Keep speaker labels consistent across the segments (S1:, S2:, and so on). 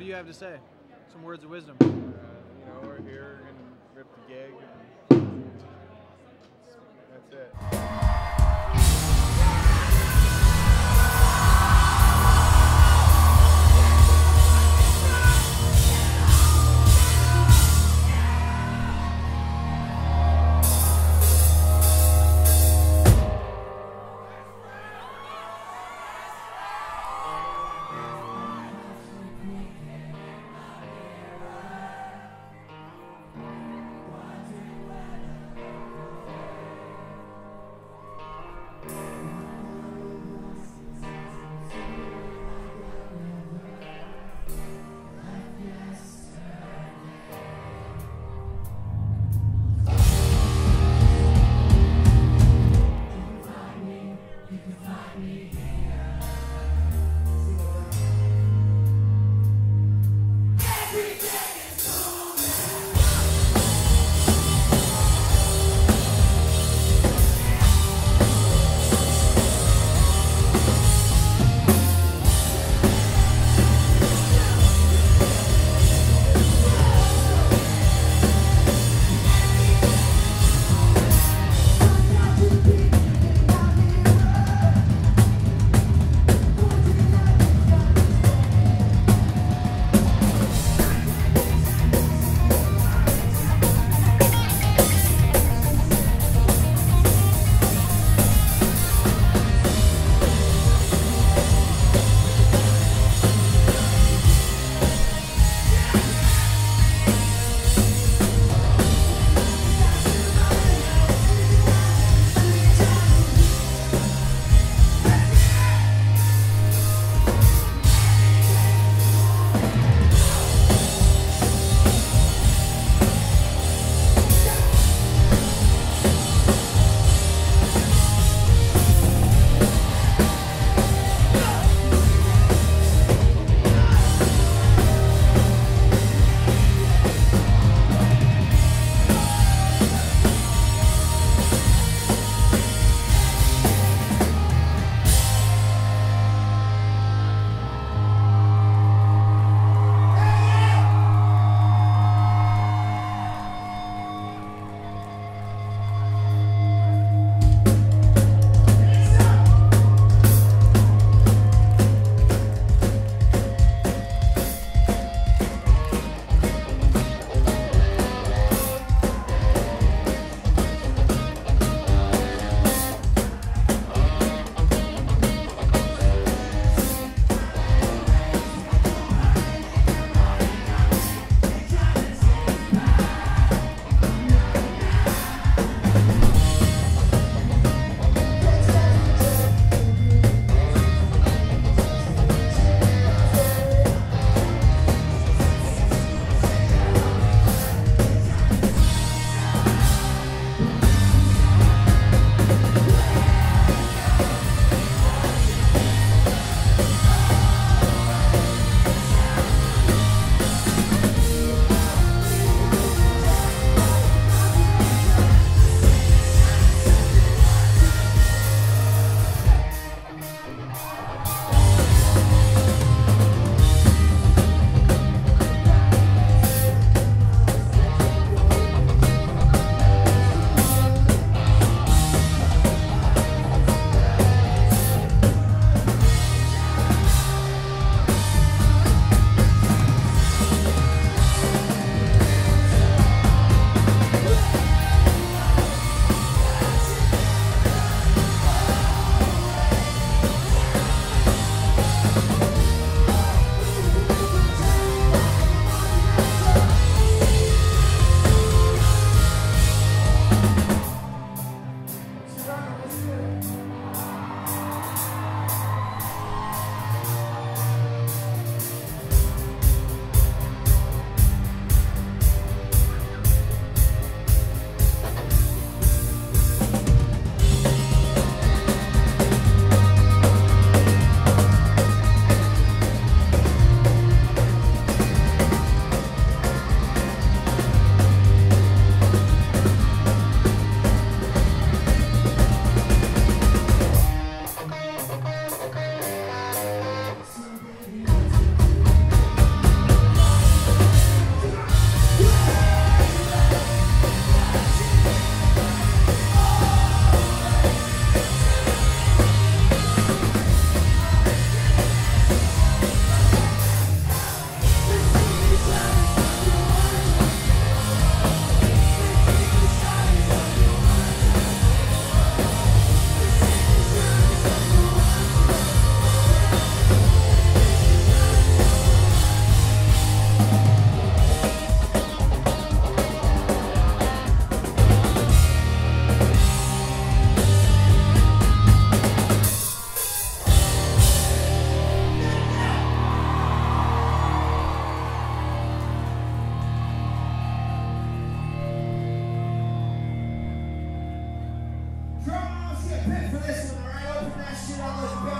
S1: you have to say? Some words of wisdom.
S2: You know, we're here and rip the gig. And that's it.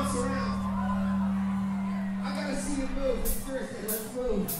S3: bounce around. I gotta see you move. It's Thursday. Let's move.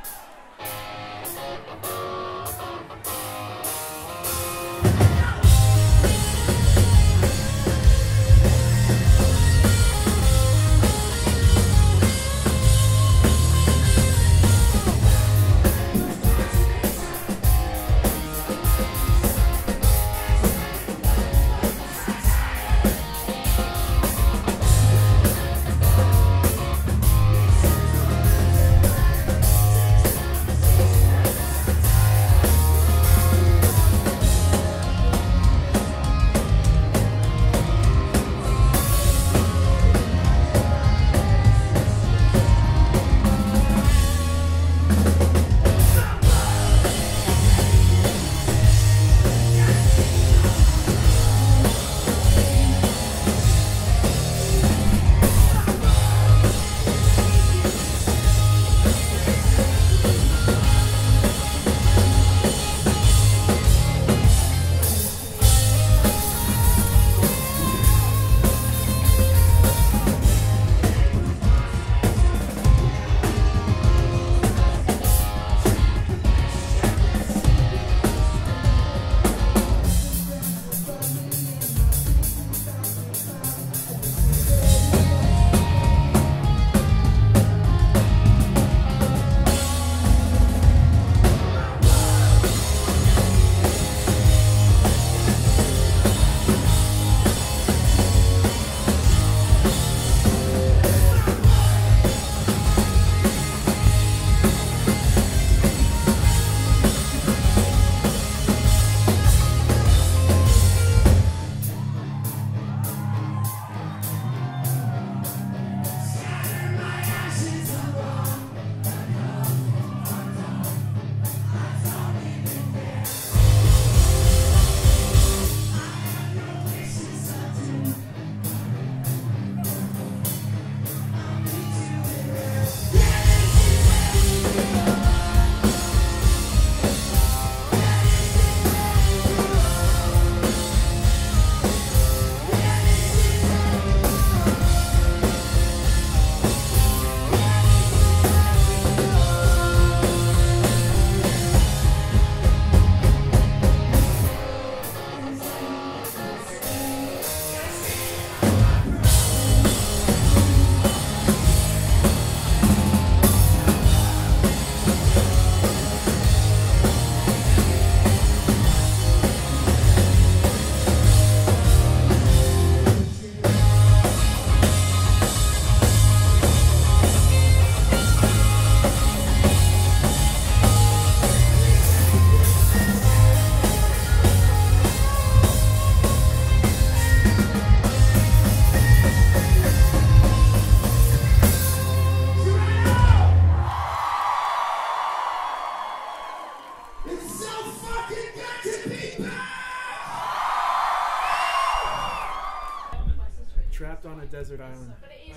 S1: Trapped on a desert island.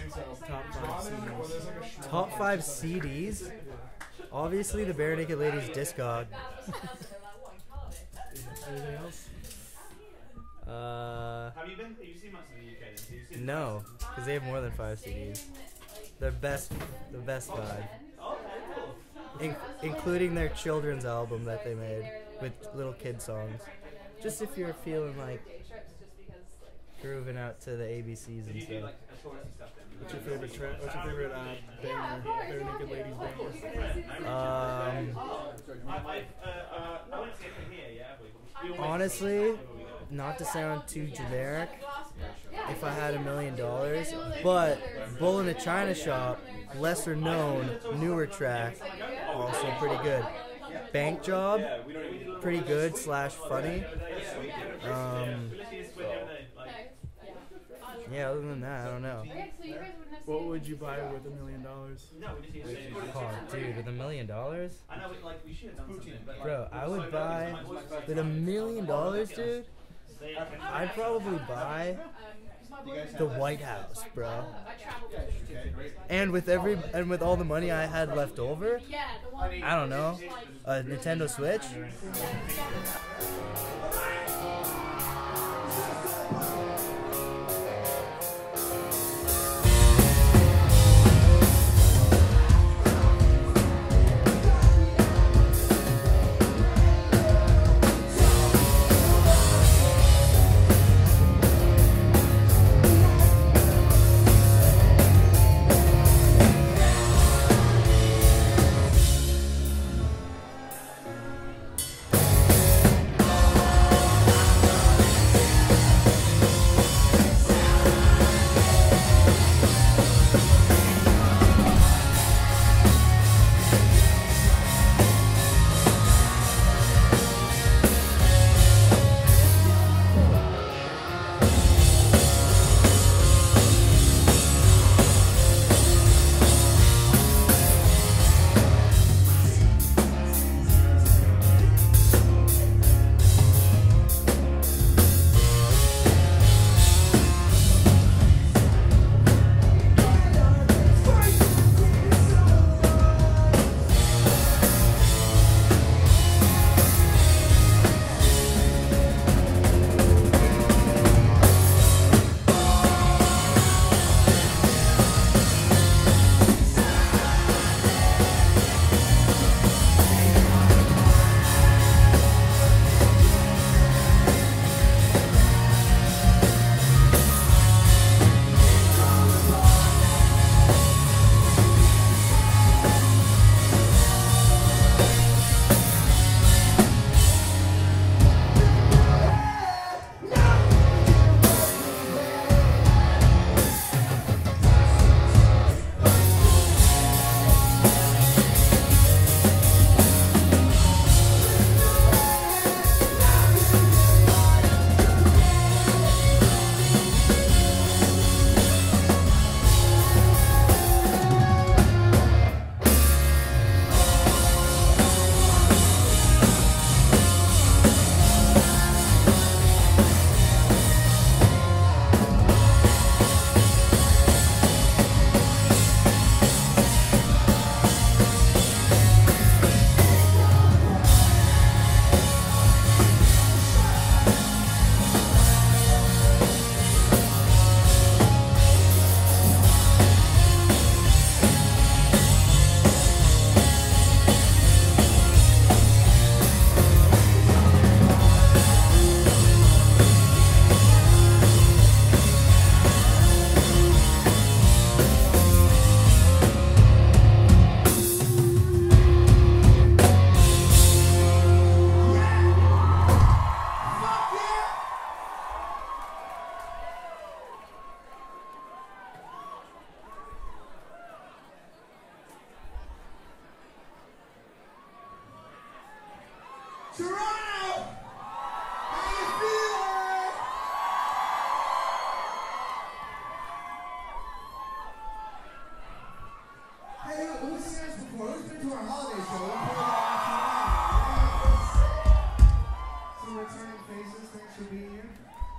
S4: Top 5 CDs? Obviously the Bare Naked Ladies Discog.
S1: Anything else?
S5: Have you seen much of the UK then?
S4: No, because they have more than 5 CDs. The best 5. Including their children's album that they made with little kid songs. Just if you're feeling like grooving out to the ABCs and stuff.
S1: What's your favorite What's your favorite banger? Bare Naked Ladies banger?
S4: Honestly, not to sound too generic, if I had $1 million, but Bull in a China Shop, lesser known, newer track, also pretty good. Bank Job, pretty good / funny. Yeah, other than that, I don't know.
S1: What would you buy with $1 million?
S4: Oh, dude, with $1 million? Bro, I would buy, with $1 million, dude, I'd probably buy the White House, bro. And with all the money I had left over, I don't know, a Nintendo Switch.
S3: Toronto! How you feeling? Hey, who's seen us before? Who's been to our holiday show? We played some returning faces. Thanks for being here.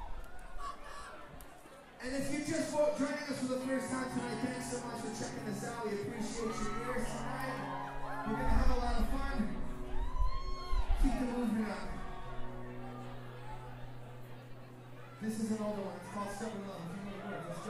S3: And if you just joining us for the first time tonight, thanks so much for checking us out. We appreciate your ears tonight. We're going to have a lot of fun. Keep the movement up. This is an older one. It's called Step in Love. If you know the words, let's go.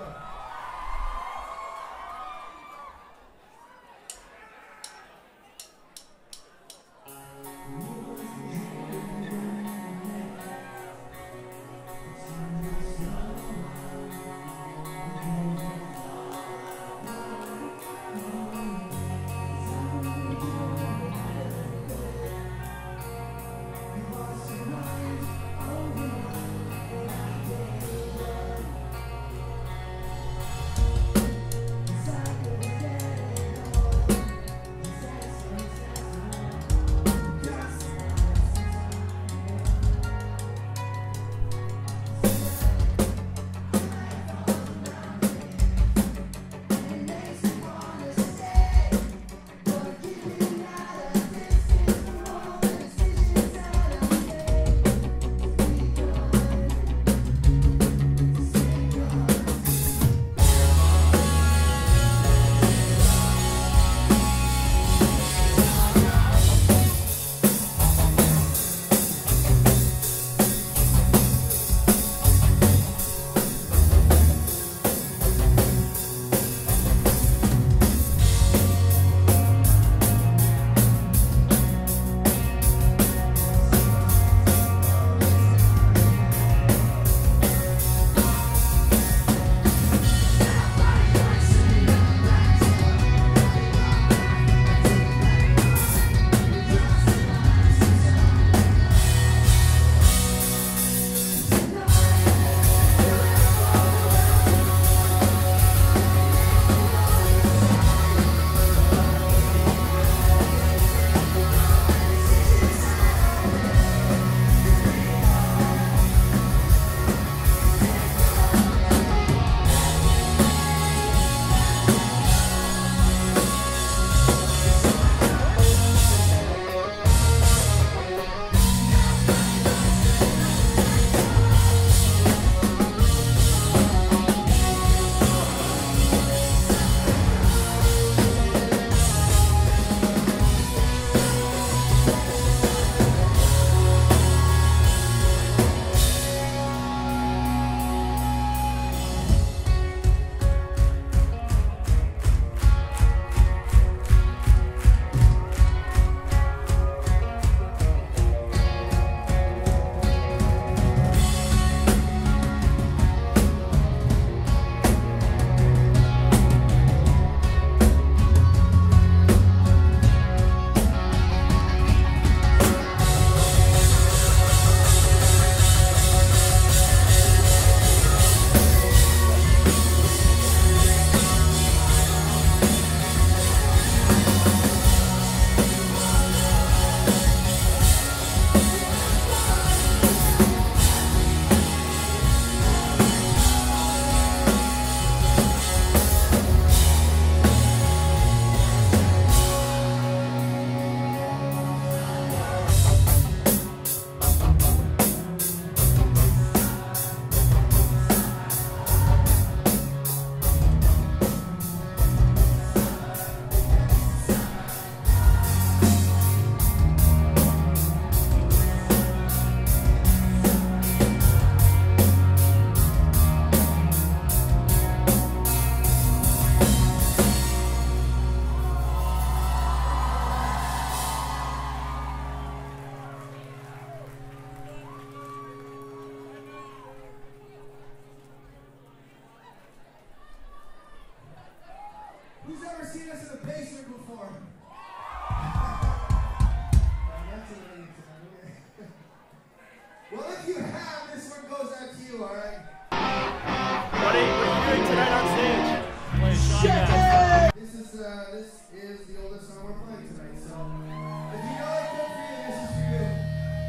S3: Seen us in the basement before. Well, if you have, this one goes out to you, alright?
S1: What are you doing tonight on stage?
S3: This is the oldest song we're playing tonight, so if you know it, good for you, this is for you.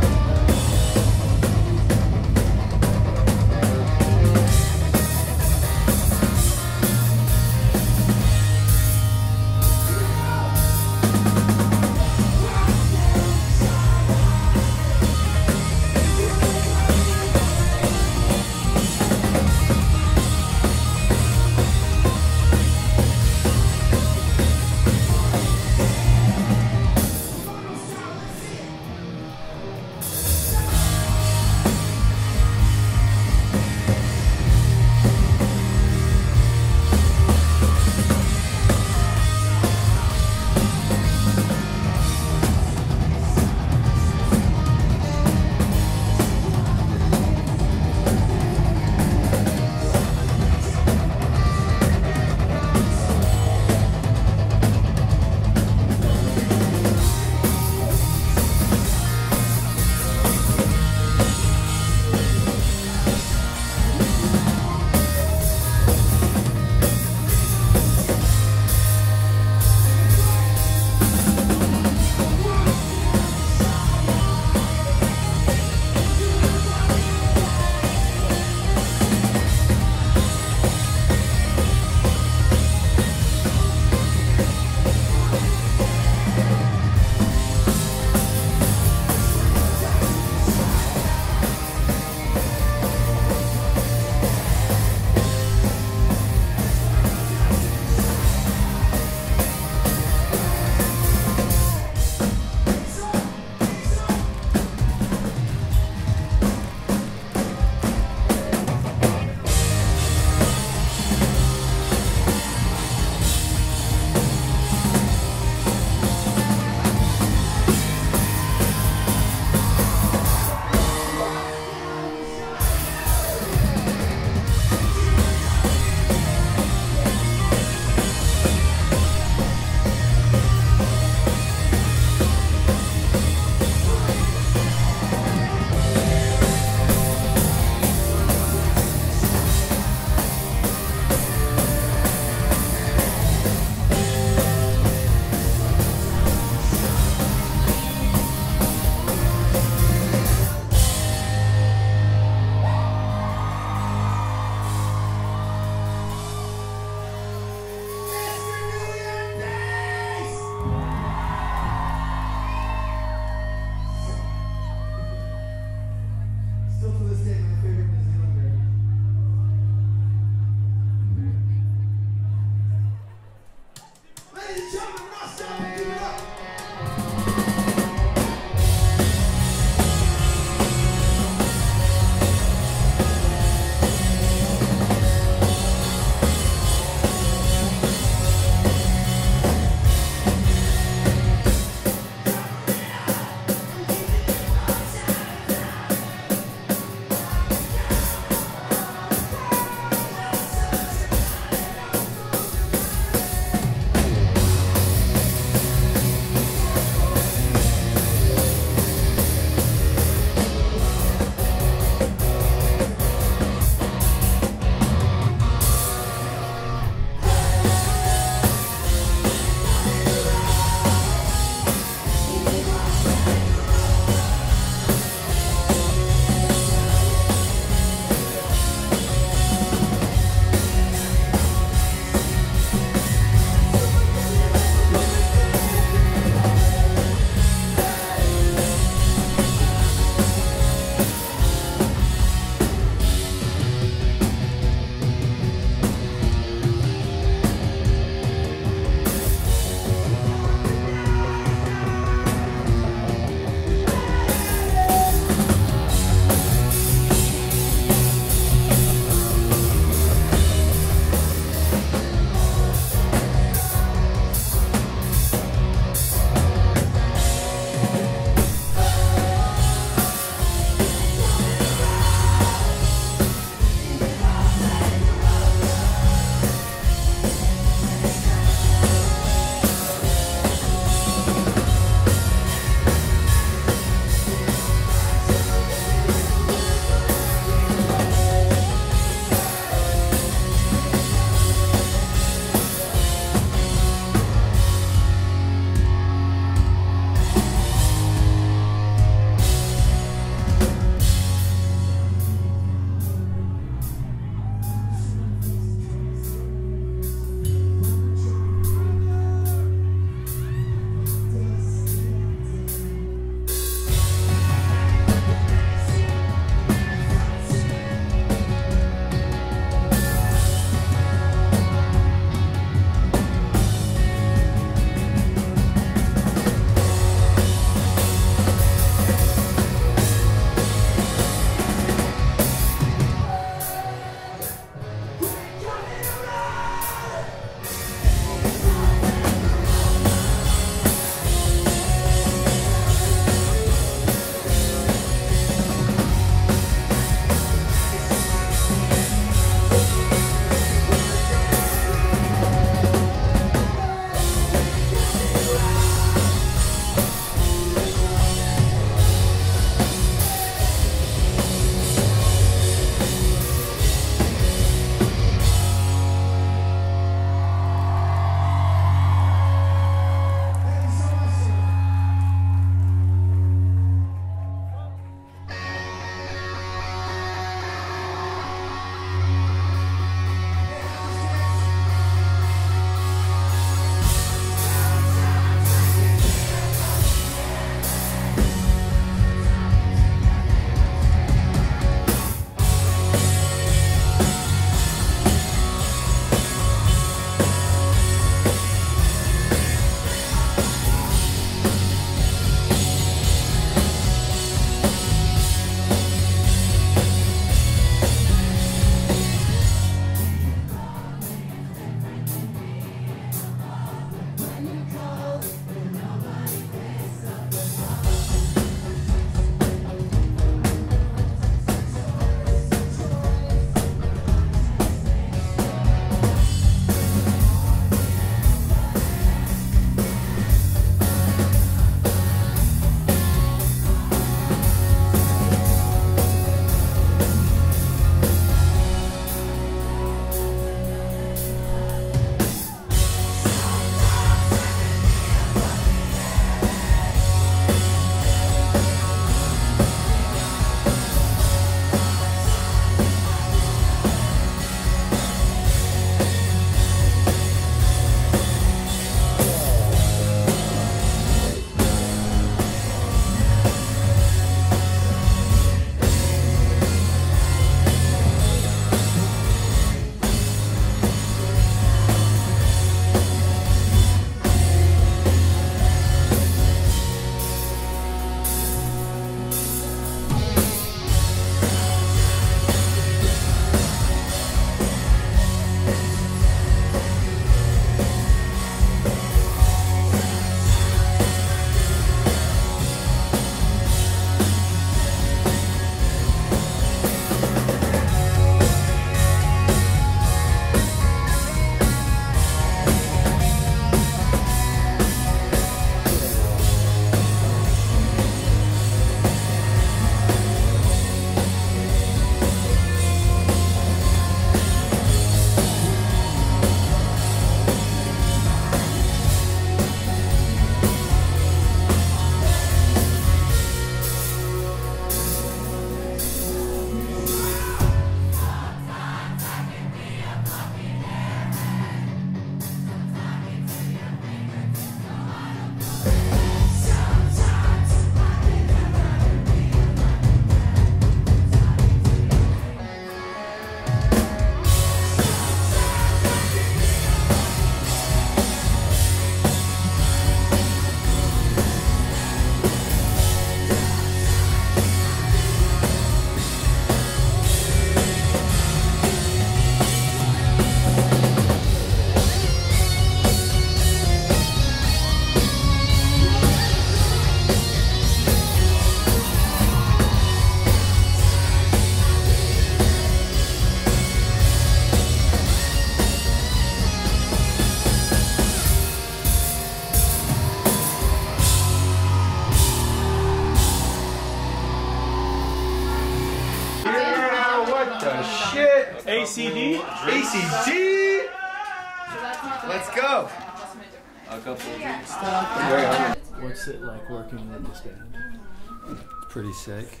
S6: the shit.
S2: ACD?
S6: ACD. Let's go. A couple of drinks.
S1: What's it like working with this band?
S7: Pretty sick.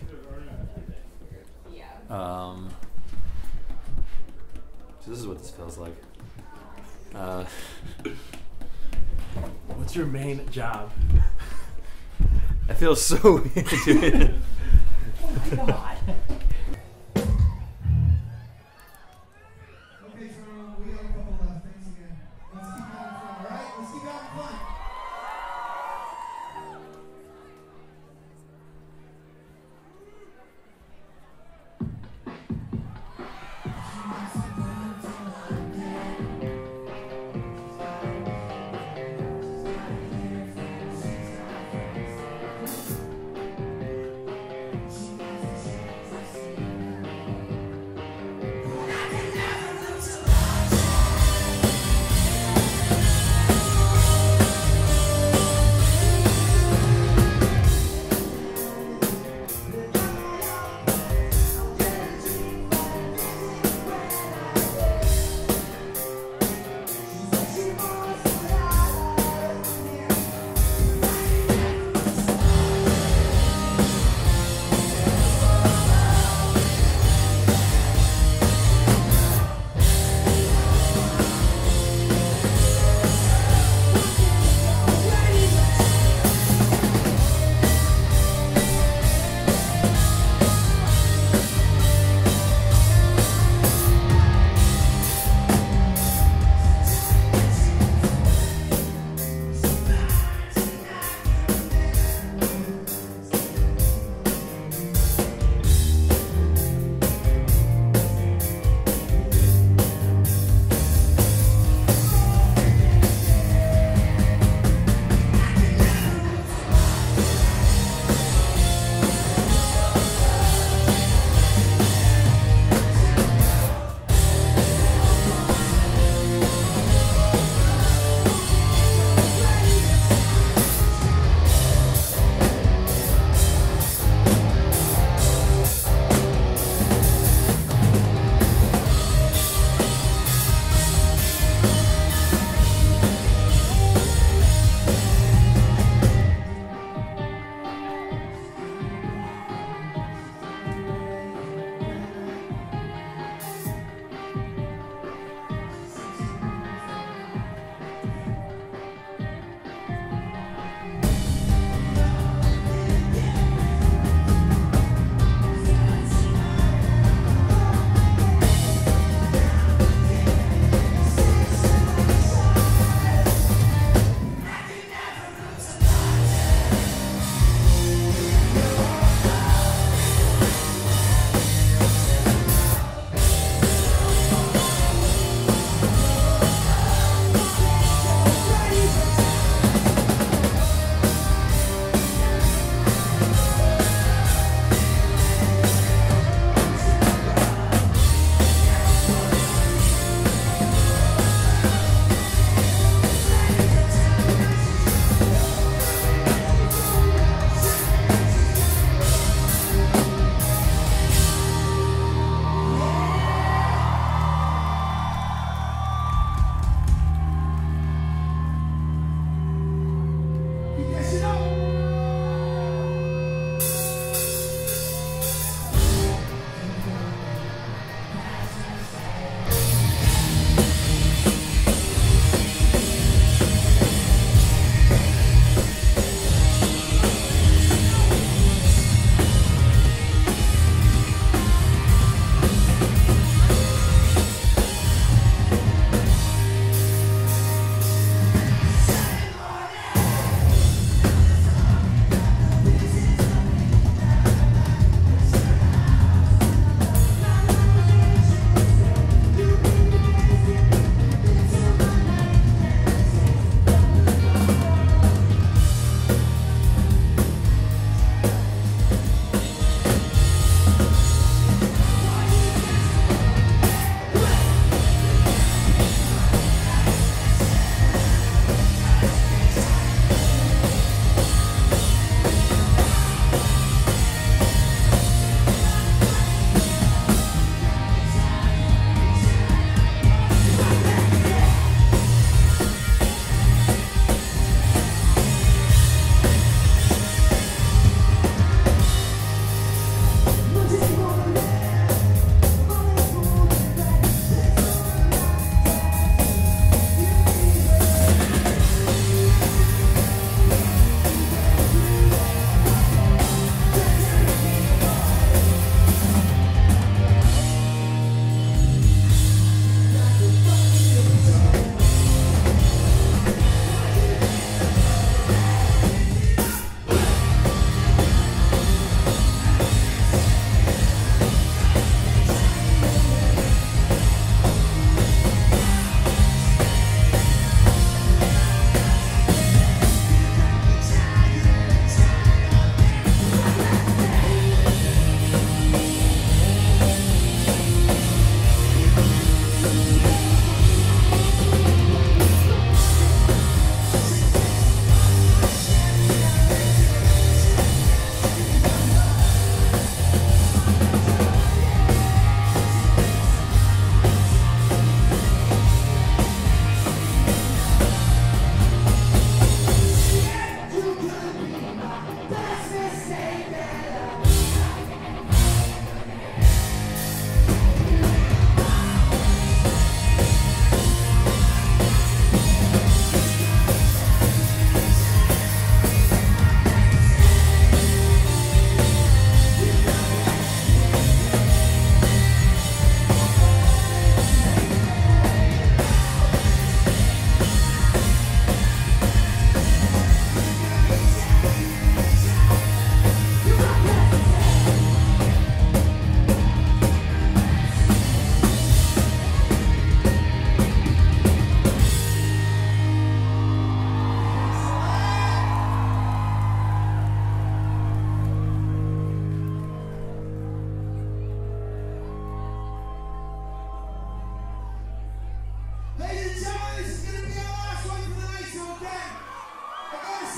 S7: So this is what this feels like.
S1: What's your main job?
S7: I feel so weird doing it.
S3: Okay, Toronto, we got a couple left. Thanks again. Let's keep having fun, alright? Let's keep having fun.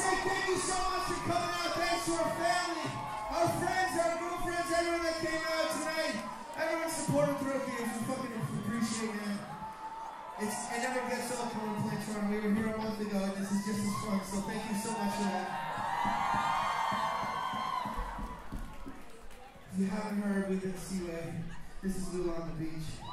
S3: say thank you so much for coming out. Thanks to our family, our friends, our girlfriends, everyone that came out tonight. Everyone supported throughout the years. We fucking appreciate it. It never gets old when we play Toronto. We were here a month ago, and this is just as fun. So thank you so much for that. If you haven't heard, we've been Seaway. This is Lula on the Beach.